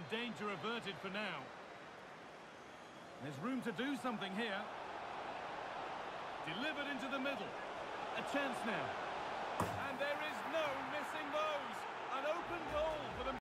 And danger averted for now. There's room to do something here. Delivered into the middle. A chance now.